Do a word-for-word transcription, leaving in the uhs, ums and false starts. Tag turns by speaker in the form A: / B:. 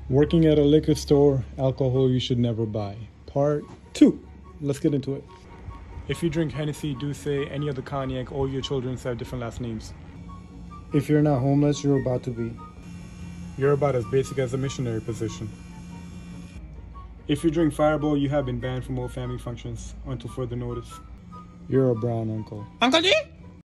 A: Working at a liquor store, alcohol you should never buy. Part two. Let's get into it. If you drink Hennessy, Douce, any other cognac, all your children have different last names.
B: If you're not homeless, you're about to be.
A: You're about as basic as a missionary position. If you drink Fireball, you have been banned from all family functions until further notice.
B: You're a brown uncle.
C: Uncle G?